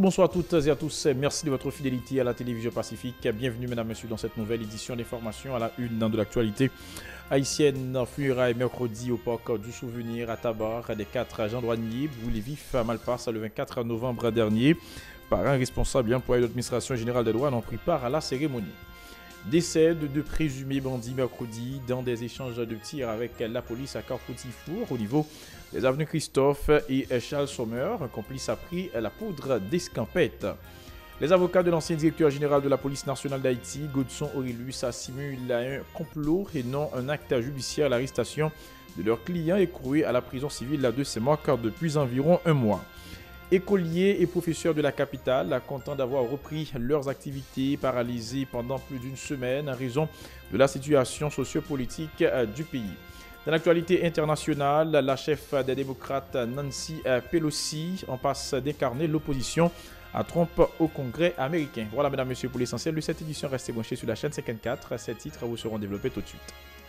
bonsoir à toutes et à tous. Merci de votre fidélité à la télévision Pacifique. Bienvenue, mesdames et messieurs, dans cette nouvelle édition d'information à la une de l'actualité haïtienne. Funérailles mercredi au parc du Souvenir à Tabar des 4 agents douaniers brûlés vifs à Malpasse le 24 novembre dernier par un responsable et employé de l'administration générale des douanes ont pris part à la cérémonie. Décès de deux présumés bandits mercredi dans des échanges de tirs avec la police à Carrefour-Tifour au niveau des avenues Christophe et Charles Sommer. Un complice a pris la poudre d'escampette. Les avocats de l'ancien directeur général de la police nationale d'Haïti, Godson Aurelius, assimilent un complot et non un acte judiciaire à l'arrestation de leur client écroué à la prison civile de Saint-Marc depuis environ un mois. Écoliers et professeurs de la capitale, contents d'avoir repris leurs activités paralysées pendant plus d'une semaine en raison de la situation sociopolitique du pays. Dans l'actualité internationale, la chef des démocrates Nancy Pelosi en passe d'incarner l'opposition à Trump au Congrès américain. Voilà, mesdames et messieurs, pour l'essentiel de cette édition. Restez branchés sur la chaîne 54. Ces titres vous seront développés tout de suite.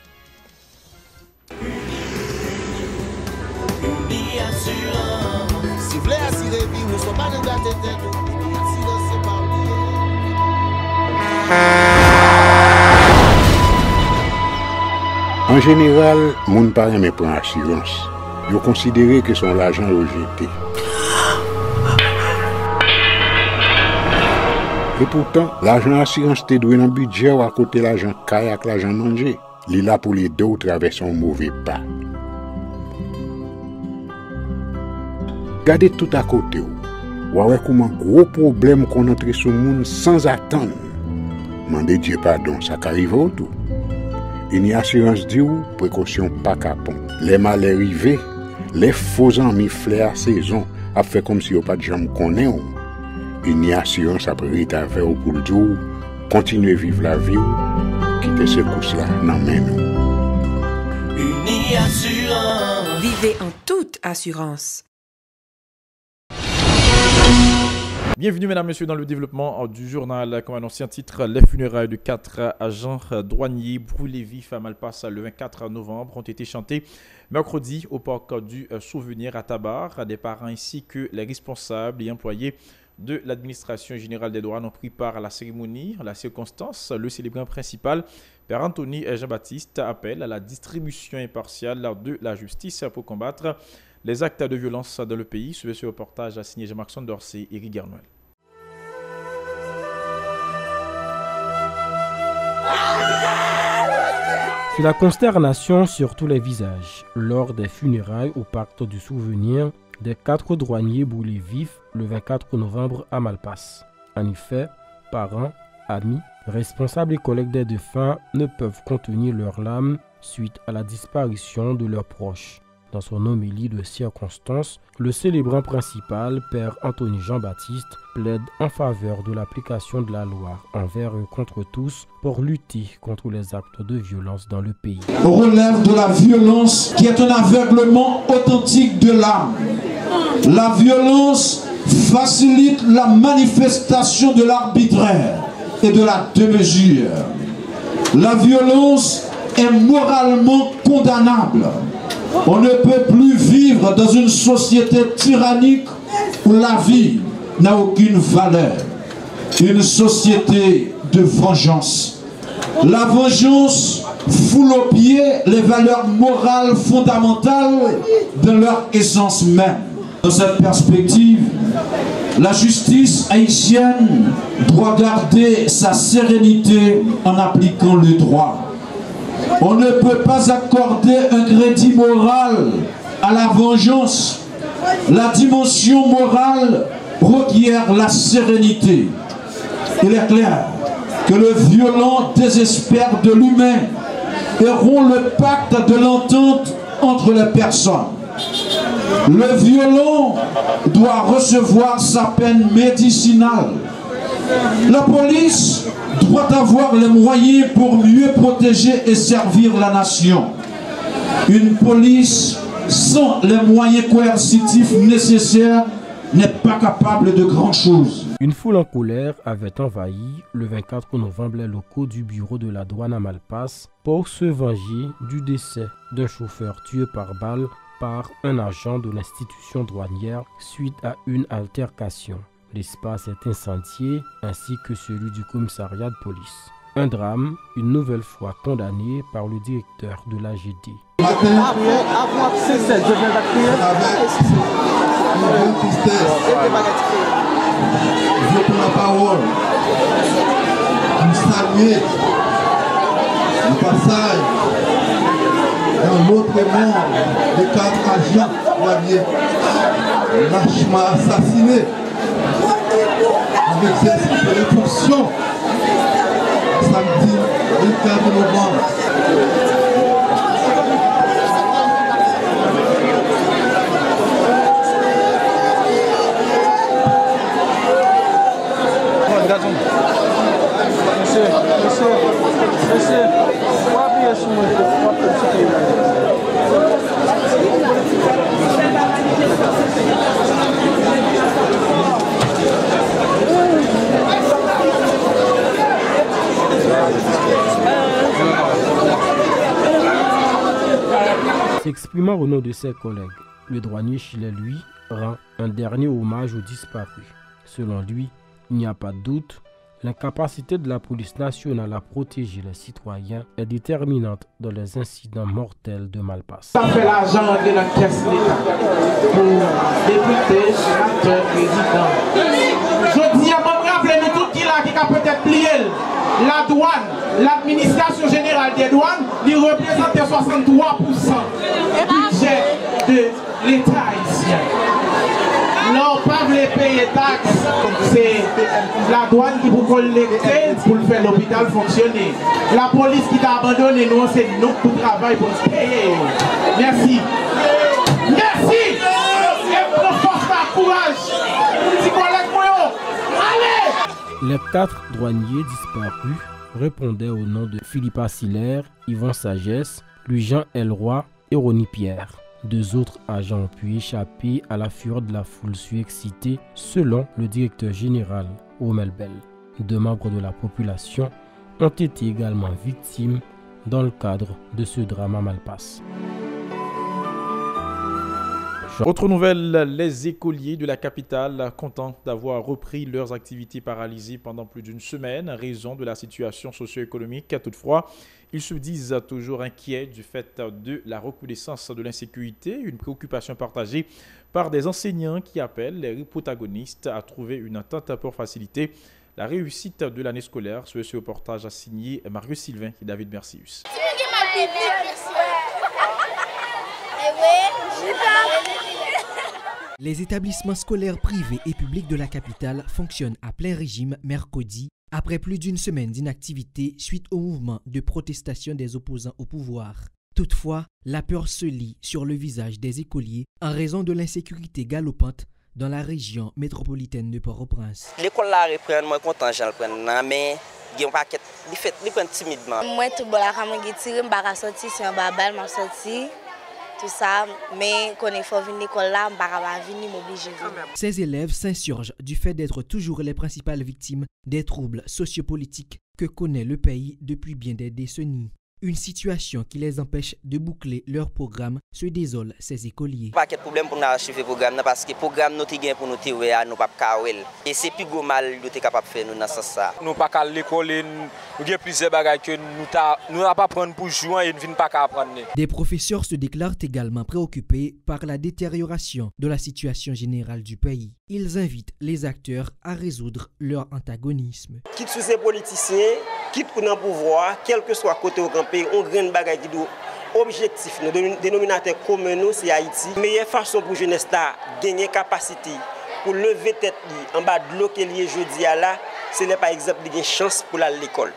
Si vous voulez assurer vie, vous ne soyez pas dans la tête, assurance, c'est pas En général, moun pa reme prend assurance. Yo considéré que son l'argent rejeté. Et pourtant, l'argent assurance te doué dans budget ou à côté l'argent kayak, l'argent manger. Li là pour les deux traverser un mauvais pas. Gardez tout à côté. Ou ouais comment gros problème qu'on entre sur monde sans attendre. Mandez Dieu pardon, ça qu'arrive au tout. Une assurance dit ou précaution pas capon. Les mal arrivés, les faux amis flair saison a fait comme si on pas de jambe connaît. Une assurance après rétaver au pour le jour, continuer vivre la vie quitter ce course là nan men nous. Uni Assurance. Vivez en toute assurance. Bienvenue, mesdames et messieurs, dans le développement du journal. Comme annoncé en titre, les funérailles de 4 agents douaniers brûlés vifs à Malpasse le 24 novembre ont été chantées mercredi au parc du Souvenir à Tabar. Des parents ainsi que les responsables et employés de l'administration générale des douanes ont pris part à la cérémonie. En la circonstance, le célébrant principal, Père Anthony Jean-Baptiste, appelle à la distribution impartiale de la justice pour combattre les actes de violence dans le pays. Suivez ce reportage signé Jean-Marc Dorsey et Eric Garnoel. C'est la consternation sur tous les visages lors des funérailles au parc du Souvenir des 4 douaniers brûlés vifs le 24 novembre à Malpasse. En effet, parents, amis, responsables et collègues des défunts ne peuvent contenir leurs larmes suite à la disparition de leurs proches. Dans son homélie de circonstance, le célébrant principal, Père Anthony Jean-Baptiste, plaide en faveur de l'application de la loi envers et contre tous pour lutter contre les actes de violence dans le pays. Relève de la violence qui est un aveuglement authentique de l'âme. La violence facilite la manifestation de l'arbitraire et de la démesure. La violence est moralement condamnable. On ne peut plus vivre dans une société tyrannique où la vie n'a aucune valeur. Une société de vengeance. La vengeance foule aux pieds les valeurs morales fondamentales de leur essence même. Dans cette perspective, la justice haïtienne doit garder sa sérénité en appliquant le droit. On ne peut pas accorder un crédit moral à la vengeance. La dimension morale requiert la sérénité. Il est clair que le violent désespère de l'humain et rompt le pacte de l'entente entre les personnes. Le violent doit recevoir sa peine médicinale. La police doit avoir les moyens pour mieux protéger et servir la nation. Une police sans les moyens coercitifs nécessaires n'est pas capable de grand chose. Une foule en colère avait envahi le 24 novembre les locaux du bureau de la douane à Malpasse pour se venger du décès d'un chauffeur tué par balle par un agent de l'institution douanière suite à une altercation. L'espace est incendié ainsi que celui du commissariat de police. Un drame, une nouvelle fois condamné par le directeur de l'AGD. Avant c'est celle, je viens d'accueillir avec une grande tristesse. Je prends la parole pour saluer le passage dans l'autre monde de 4 agents douaniers lâchement assassinés avec ces rétorsions samedi 24 novembre. S'exprimant au nom de ses collègues, le douanier Chilet, lui, rend un dernier hommage aux disparus. Selon lui, il n'y a pas de doute, l'incapacité de la police nationale à protéger les citoyens est déterminante dans les incidents mortels de Malpasse. Ça fait l'argent de la caisse d'État pour députés, sénateurs, présidents. Je dis à mon rappel, nous tout qui a peut-être plié la douane, l'administration générale des douanes, il représente 63% du budget de l'État haïtien. Non, pas les payer taxes, c'est la douane qui vous collecter pour faire l'hôpital fonctionner. La police qui t'a abandonné, nous, c'est nous qui travaillons pour se payer. Merci. Merci. Et pour force à courage. Petit collègue, allez. Les 4 douaniers disparus répondaient au nom de Philippa Siller, Yvon Sagesse, Louis-Jean Elroy et Ronnie Pierre. 2 autres agents ont pu échapper à la fureur de la foule surexcitée, selon le directeur général Omel Bell. 2 membres de la population ont été également victimes dans le cadre de ce drame à Malpasse. Autre nouvelle, les écoliers de la capitale, contents d'avoir repris leurs activités paralysées pendant plus d'une semaine en raison de la situation socio-économique. Toutefois, ils se disent toujours inquiets du fait de la recrudescence de l'insécurité, une préoccupation partagée par des enseignants qui appellent les protagonistes à trouver une entente pour faciliter la réussite de l'année scolaire. Ce reportage a signé Marius Sylvain et David Mercius. Les établissements scolaires privés et publics de la capitale fonctionnent à plein régime mercredi, après plus d'une semaine d'inactivité suite au mouvement de protestation des opposants au pouvoir. Toutefois, la peur se lit sur le visage des écoliers en raison de l'insécurité galopante dans la région métropolitaine de Port-au-Prince. L'école là reprend, moi content j'en prends, mais il y a un paquet, il prend timidement. Moi tout bon là quand je tire, je vais sortir c'est un babal, m'a sorti. Tout ça, mais quand il faut venir à l'école là, je ne vais venir m'obliger. Ces élèves s'insurgent du fait d'être toujours les principales victimes des troubles sociopolitiques que connaît le pays depuis bien des décennies. Une situation qui les empêche de boucler leur programme, se désole ces écoliers. Pas de problème pour nous achever le programme parce que le programme nous avons pour nous tirer à nous pas kawel. Et c'est plus gros mal nous sommes capables de faire nous dans ce sens. Nous pas qu'à l'école, nous avons plusieurs bagages que nous n'avons pas prendre pour jouer et nous ne pas apprendre. Des professeurs se déclarent également préoccupés par la détérioration de la situation générale du pays. Ils invitent les acteurs à résoudre leur antagonisme. Quitte sous ces politiciens, quitte pour le pouvoir, quel que soit côté au pays, on graine bagaille qui doit objectif, nos dénominateurs communs, c'est Haïti. La meilleure façon pour jeunesse de gagner capacité pour lever tête en bas de l'eau qu'elle est jeudi là, c'est par exemple une chance pour aller à l'école.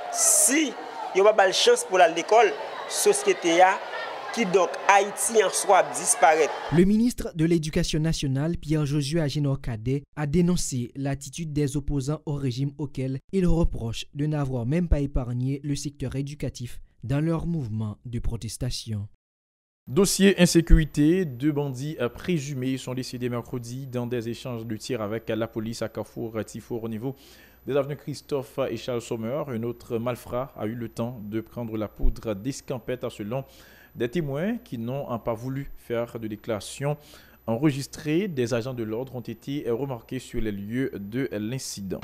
Si il n'y a pas de chance pour aller à l'école, société qui donc Haïti en soi disparaît. Le ministre de l'Éducation nationale, Pierre-Josué Agénor-Cadet, a dénoncé l'attitude des opposants au régime auquel il reproche de n'avoir même pas épargné le secteur éducatif dans leur mouvement de protestation. Dossier insécurité, 2 bandits présumés sont décédés mercredi dans des échanges de tirs avec la police à Carrefour-Tifour au niveau des avenues Christophe et Charles Sommer. Un autre malfrat a eu le temps de prendre la poudre d'escampette selon des témoins qui n'ont pas voulu faire de déclaration enregistrés des agents de l'ordre ont été remarqués sur les lieux de l'incident.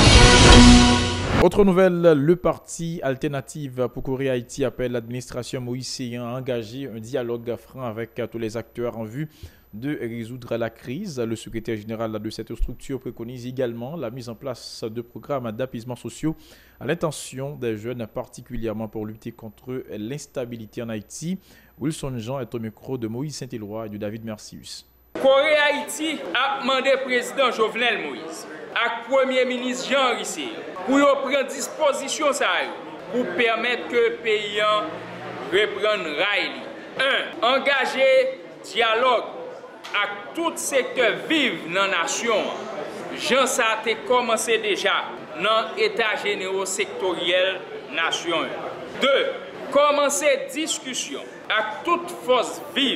Autre nouvelle, le parti Alternative pour Corée Haïti appelle l'administration Moïse Séyan à engager un dialogue franc avec tous les acteurs en vue de résoudre la crise. Le secrétaire général de cette structure préconise également la mise en place de programmes d'apaisement sociaux à l'intention des jeunes, particulièrement pour lutter contre l'instabilité en Haïti. Wilson Jean est au micro de Moïse Saint-Éloi et de David Mercius. Corée Haïti a demandé au président Jovenel Moïse et au premier ministre Jean Rissé pour prendre disposition pour permettre que le pays reprenne rail. 1. Engager dialogue avec tout secteur vivant dans la nation. Jean ça a commencé déjà dans l'état général sectoriel nation. 2. Commencer discussion avec toute force vive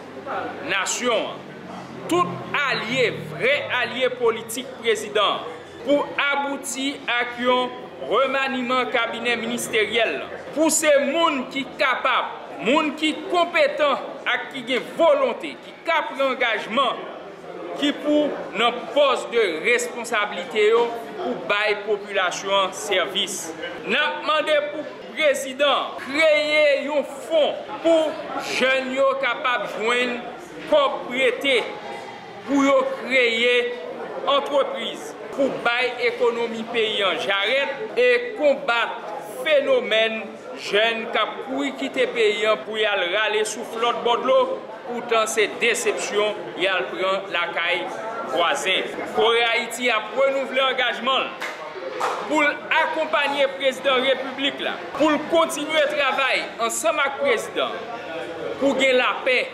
nation. Tout allié, vrai allié politique président, pour aboutir à un remaniement cabinet ministériel. Pour ces gens qui sont capables, gens qui sont compétents, qui ont volonté, qui capent l'engagement, qui pour nos postes de responsabilité pour bailler la population service. Nous avons demandé pour le président créer un fonds pour jeunes capables de joindre propriété pour créer entreprise, pour bailler l'économie paysan j'arrête et combattre phénomène jeunes qui quitter paysan pour y aller râler sous flotte bord de l'eau. Pourtant c'est déception, y a prend la caille voisin. Corée Haïti a renouvelé l'engagement pour accompagner le président de la République là, pour continuer le travail ensemble avec le président pour gagner la paix,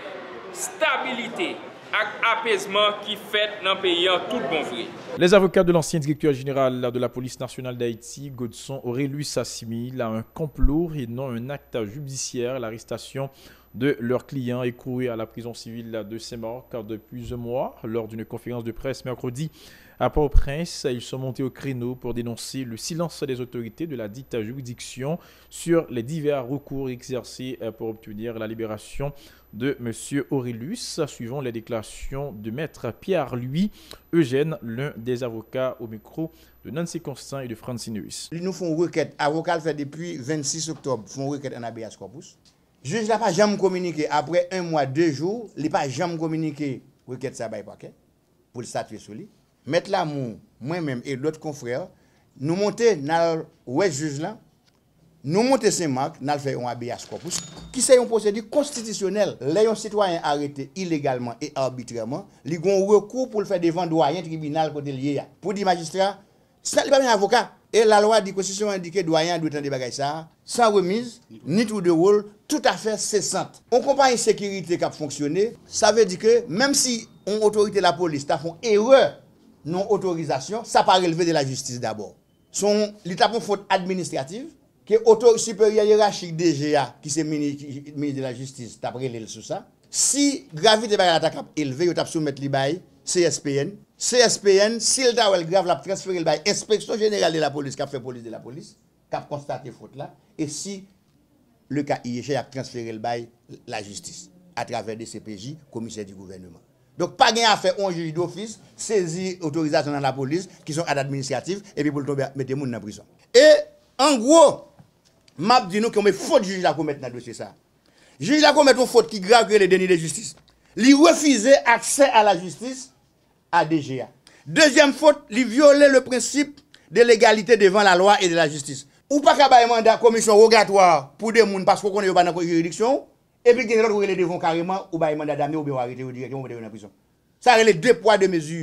stabilité et apaisement qui fait dans le pays en tout bon vrai. Les avocats de l'ancien directeur général de la police nationale d'Haïti, Godson Aurélus, s'assimilent à un complot et non un acte judiciaire. L'arrestation de leur client écroué à la prison civile de Saint-Marc depuis un mois. Lors d'une conférence de presse mercredi à Port-au-Prince, ils sont montés au créneau pour dénoncer le silence des autorités de la dite juridiction sur les divers recours exercés pour obtenir la libération de M. Aurélus, suivant les déclarations de maître Pierre-Louis Eugène, l'un des avocats au micro de Nancy Constant et de Francine Huis. Ils nous font une requête, avocat le fait depuis 26 octobre, font une requête en habeas corpus. Juge n'a pas jamais communiqué après 1 mois, 2 jours, il n'a pas jamais communiqué requête ça by paquet pour le statuer sur lui. Mettre là, moi-même et d'autres confrères, nous monter dans le juge là, nous monter Saint-Marc, nous fait un habeas corpus, qui c'est une procédure constitutionnelle. Les citoyens arrêtés illégalement et arbitrairement, ils ont recours pour le faire devant doyen tribunal côté lié. Pour dire magistrat, ça n'est pas un avocat. Et la loi de constitution indique que doyen doit être des bagages ça, sans remise, ni tout de rôle, tout à fait cessante. On compare une sécurité qui a fonctionné, ça veut dire que même si on autorité de la police a fait erreur non autorisation, ça pas relever de la justice d'abord. L'état pour faute administrative, que l'autorité supérieure hiérarchique DGA, qui c'est ministre de la justice, t'a relé sur ça. Si gravité de la cap élevé, il t'a soumettre l'IBAI, CSPN. CSPN, s'il t'a grave, la transférer l'IBAI, inspection générale de la police, qui a fait police de la police, qui a constaté faute là. Et si le cas IEG a transféré l'IBAI, la justice, à travers des CPJ, commissaire du gouvernement. Donc, pas gain à faire un juge d'office, saisir autorisation dans la police, qui sont à l'administratif, et puis pour le tomber, mettre les gens dans la prison. Et, en gros, m'a dit nous qu'on met faute juge à commettre dans le dossier ça. Juge à commettre une faute qui grave les dénis de justice. Lui refuser accès à la justice à DGA. Deuxième faute, lui violer le principe de l'égalité devant la loi et de la justice. Ou pas qu'à un mandat commission rogatoire pour des gens parce qu'on n'est pas dans la juridiction, et puis qu'il y a d'autres qui devant carrément, ou un mandat d'amener ou bien arrêter ou directement dans la prison. Ça a les 2 poids 2 mesures.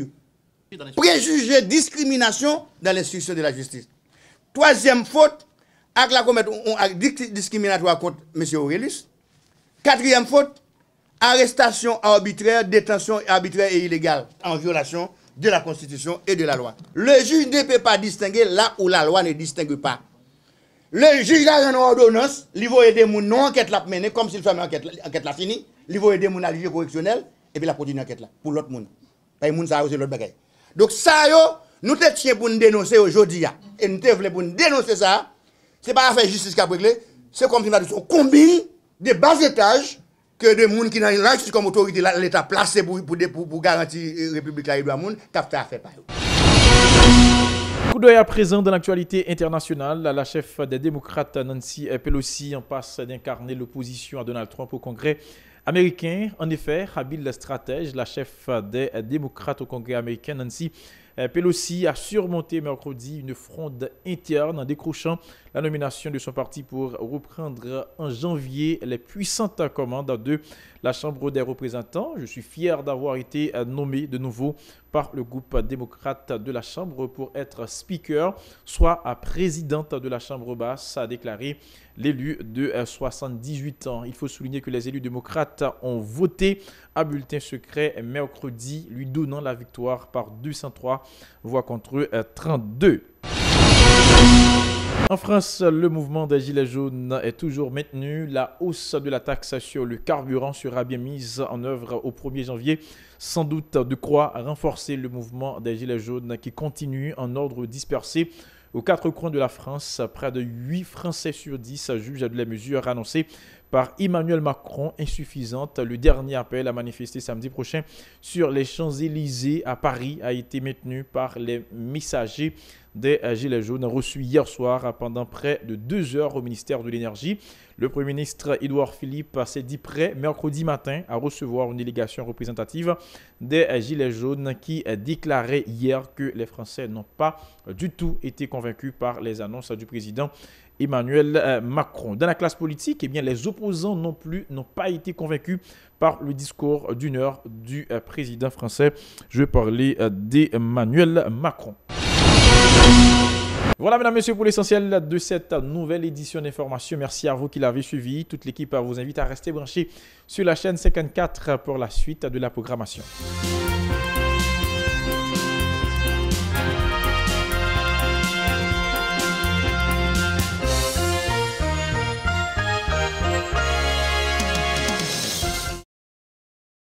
Préjuger discrimination dans l'instruction de la justice. Troisième faute, avec la commettre un acte discriminatoire contre M. Aurélus. Quatrième faute, arrestation arbitraire, détention arbitraire et illégale en violation de la Constitution et de la loi. Le juge ne peut pas distinguer là où la loi ne distingue pas. Le juge a une ordonnance, il va aider mon non enquête la mener comme s'il fait une enquête la fini, il va aider mon à juge correctionnel et puis la continue enquête là pour l'autre monde. Parce que moun ça c'est l'autre bagaille. Donc ça yo, nous te tient pour nous dénoncer aujourd'hui et nous te voulons pour nous dénoncer ça. C'est pas faire justice qui a réglé, c'est comme si nous combine des bas étages que des gens qui sont là comme autorité l'État placé pour garantir la République là, il doit moun cap fait pas. Coup d'œil à présent dans l'actualité internationale, la chef des démocrates Nancy Pelosi en passe d'incarner l'opposition à Donald Trump au Congrès américain. En effet, habile stratège, la chef des démocrates au Congrès américain Nancy Pelosi a surmonté mercredi une fronde interne en décrochant la nomination de son parti pour reprendre en janvier les puissantes commandes de la Chambre des représentants. Je suis fier d'avoir été nommé de nouveau par le groupe démocrate de la Chambre pour être speaker, soit présidente de la Chambre basse, a déclaré l'élu de 78 ans. Il faut souligner que les élus démocrates ont voté à bulletin secret mercredi, lui donnant la victoire par 203 voix contre 32. En France, le mouvement des Gilets jaunes est toujours maintenu. La hausse de la taxe sur le carburant sera bien mise en œuvre au 1er janvier, sans doute de quoi renforcer le mouvement des Gilets jaunes qui continue en ordre dispersé. Aux 4 coins de la France, près de 8 Français sur 10 jugent les mesures annoncées par Emmanuel Macron insuffisantes. Le dernier appel à manifester samedi prochain sur les Champs-Élysées à Paris a été maintenu par les messagers des Gilets jaunes reçus hier soir pendant près de 2 heures au ministère de l'Énergie. Le Premier ministre Édouard Philippe s'est dit prêt mercredi matin à recevoir une délégation représentative des Gilets jaunes qui déclarait hier que les Français n'ont pas du tout été convaincus par les annonces du président Emmanuel Macron. Dans la classe politique, eh bien, les opposants non plus n'ont pas été convaincus par le discours d'une heure du président français. Je vais parler d'Emmanuel Macron. Voilà, mesdames, messieurs, pour l'essentiel de cette nouvelle édition d'information. Merci à vous qui l'avez suivi. Toute l'équipe vous invite à rester branchés sur la chaîne 54 pour la suite de la programmation.